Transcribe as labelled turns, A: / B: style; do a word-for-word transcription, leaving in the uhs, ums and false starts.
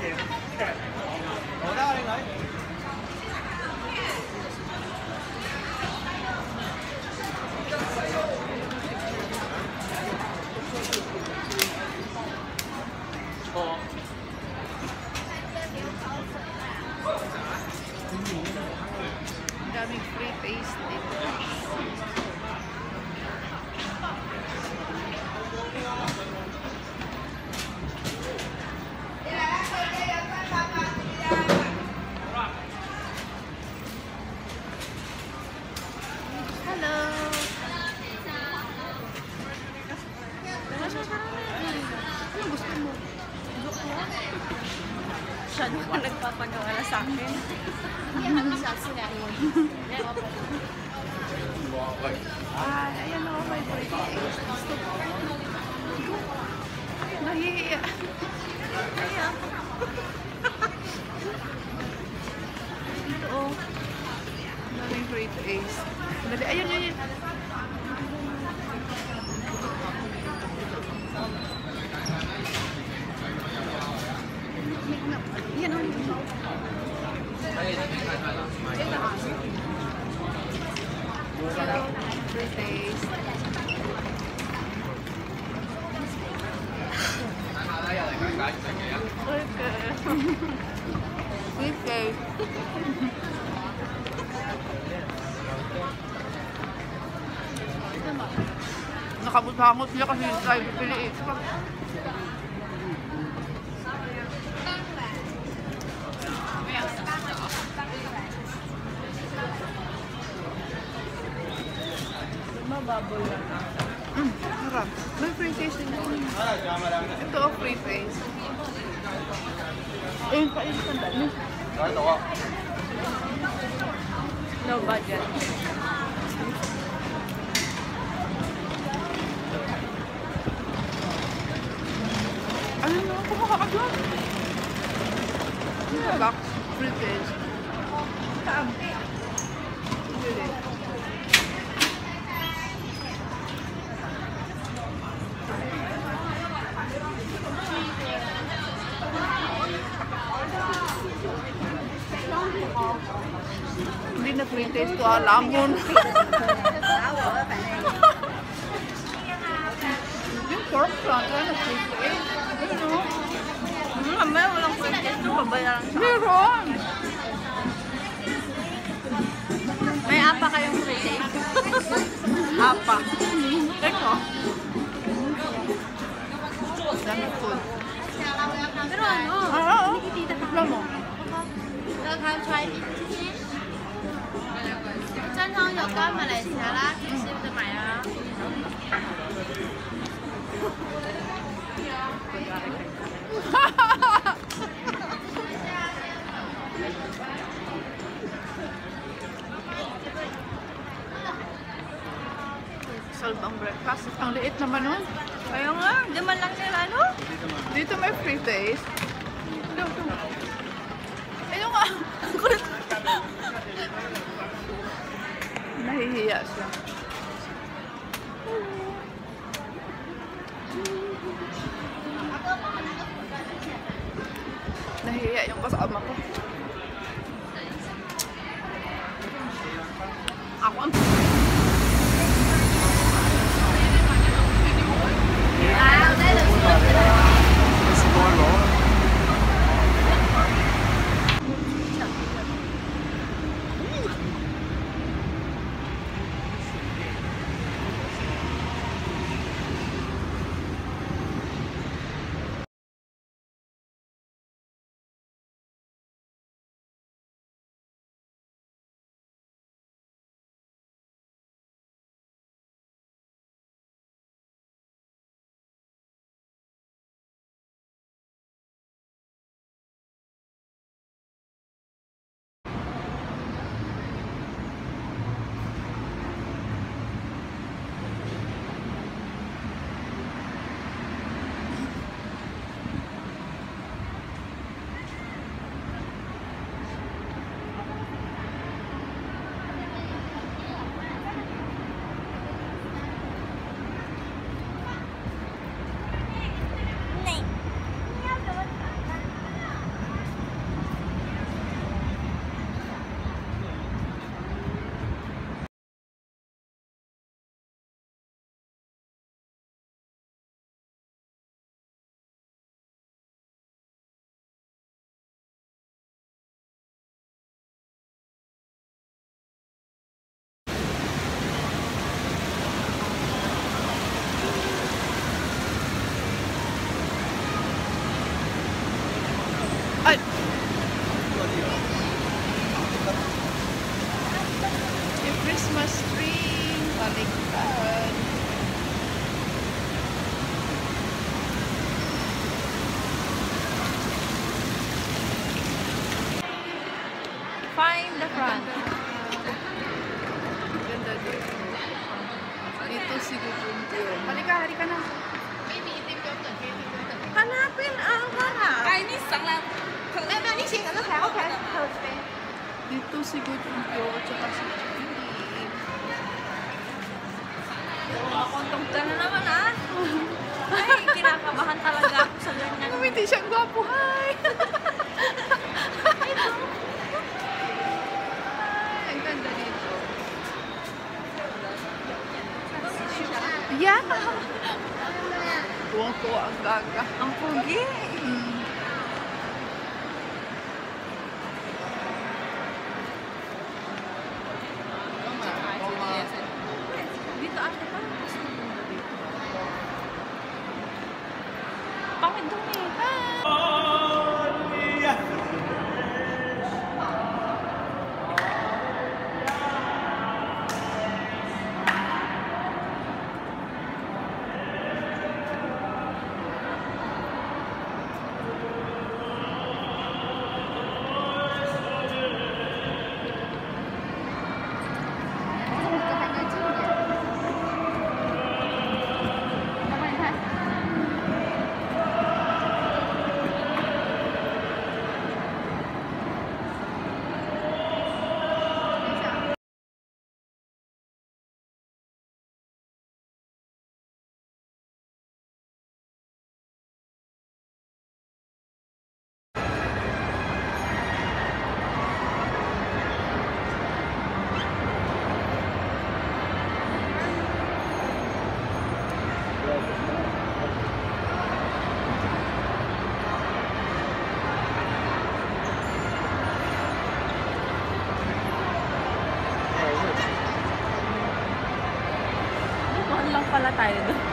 A: Daming free taste dito. Hello! Ano gusto mo?
B: Siya naman nagpapagawa na sa akin.
A: Ay, ayan ako, may free taste. Gusto ko. Nahihiya.
B: Kaya,
A: Ito, oh. Daming free taste. Dali, ayun, ayun, ayun. Yan, oh. Free taste. Free taste. Nakabut-hangot niya kasi yung tayo pipiliin.
B: mababoy lang.
A: Mm, harap. May free taste din ako. Ito oh, free taste. Ayun pa, ayun pa dali.
B: No budget.
A: Ano na, kumaka ka dyan. Ano ba? Free taste. Saan? Hindi. Hindi na free taste ko, alam mo. Yung pork lang, kaya na free taste. Ano?
B: Hmm, mamaya walang free taste to, babayaran siya.
A: Meron!
B: May apa kayong free taste?
A: Apa. Teko. Dami food.
B: Pero ano?
A: Ah, oo. Tignan mo.
B: 要看出来你正常有干马來西亞啦，幾時就買啊？
A: Solve ang breakfast. Ang liit naman nun.
B: Kaya nga, di man lang nila ano?
A: Dito may free taste. Ito, ito. Ayun nga. Ang kulit. Nahihiya siya. Nahihiya yung kasama ko. Ako ang... Ay! Yung Christmas tree. Baliktad. Find the front. Ganda din. Dito si Gugumpyo. Halika, halika na.
B: Maybe itim yung to, maybe yung to.
A: Hanapin ang harap.
B: Chinese sẵn là Em em đi xin cả nước khác, ok.
A: Dito si Gugumpyo at saka si Chili.
B: Makontong ka na naman ah. Ay, kinakabahan talaga ako sa ganyan.
A: Ano, hindi siyang gwapo. Hi! Ay, ang ganda dito. Yeah! Tuwang-tuwa ang gaga.
B: Ang pugi.
A: Mm.
B: Dito ate, parang gusto mo na dito. Pangit dumi. Mahal lang pala tayo doon.